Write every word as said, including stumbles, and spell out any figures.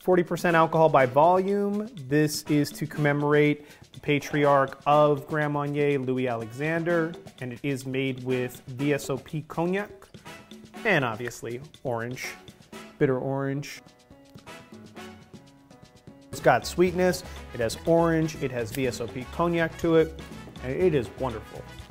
forty percent alcohol by volume. This is to commemorate the patriarch of Grand Marnier, Louis Alexander, and it is made with V S O P cognac and obviously orange, bitter orange. It's got sweetness, it has orange, it has V S O P cognac to it, and it is wonderful.